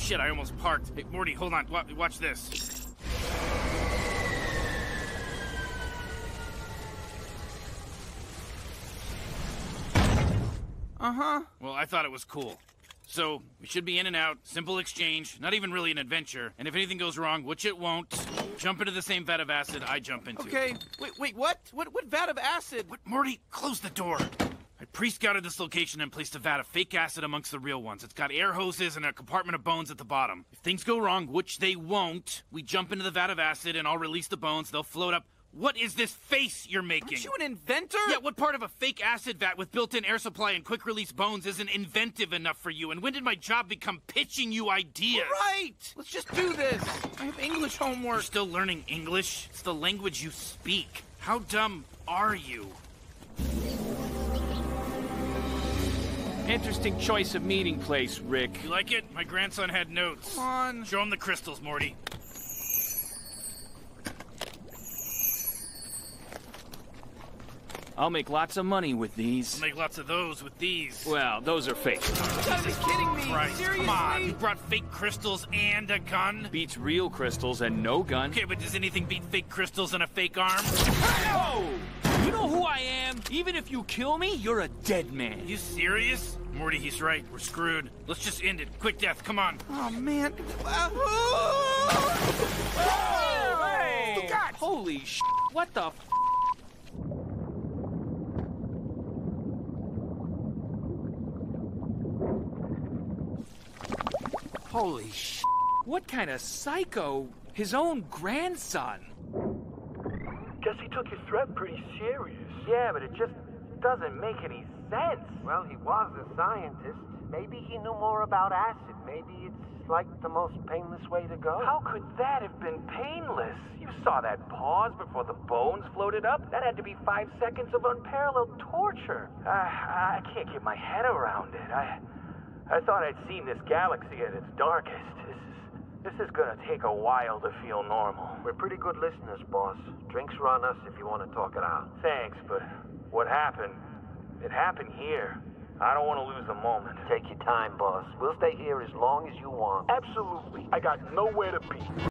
shit, I almost parked. Hey, Morty, hold on. Watch this. Uh-huh. Well, I thought it was cool. So, we should be in and out, simple exchange, not even really an adventure, and if anything goes wrong, which it won't, jump into the same vat of acid I jump into. Okay, wait, what? What vat of acid? What, Morty, close the door. I pre-scouted this location and placed a vat of fake acid amongst the real ones. It's got air hoses and a compartment of bones at the bottom. If things go wrong, which they won't, we jump into the vat of acid and I'll release the bones, they'll float up. What is this face you're making? Aren't you an inventor? Yeah, what part of a fake acid vat with built-in air supply and quick-release bones isn't inventive enough for you? And when did my job become pitching you ideas? Right! Let's just do this. I have English homework. You're still learning English? It's the language you speak. How dumb are you? Interesting choice of meeting place, Rick. You like it? My grandson had notes. Come on. Show him the crystals, Morty. I'll make lots of money with these. I'll make lots of those with these. Well, those are fake. You gotta be kidding me! Right. Seriously? Come on, you brought fake crystals and a gun? Beats real crystals and no gun. Okay, but does anything beat fake crystals and a fake arm? Whoa! You know who I am? Even if you kill me, you're a dead man. You serious? Morty, he's right. We're screwed. Let's just end it. Quick death, come on. Oh, man. Hey! God. Holy sh**. What the f***? Holy sh**. What kind of psycho? His own grandson. Guess he took his threat pretty serious. Yeah, but it just doesn't make any sense. Well, he was a scientist. Maybe he knew more about acid. Maybe it's like the most painless way to go. How could that have been painless? You saw that pause before the bones floated up? That had to be 5 seconds of unparalleled torture. I can't get my head around it. I thought I'd seen this galaxy at its darkest. This is gonna take a while to feel normal. We're pretty good listeners, boss. Drinks are on us if you want to talk it out. Thanks, but what happened? It happened here. I don't want to lose a moment. Take your time, boss. We'll stay here as long as you want. Absolutely. I got nowhere to be.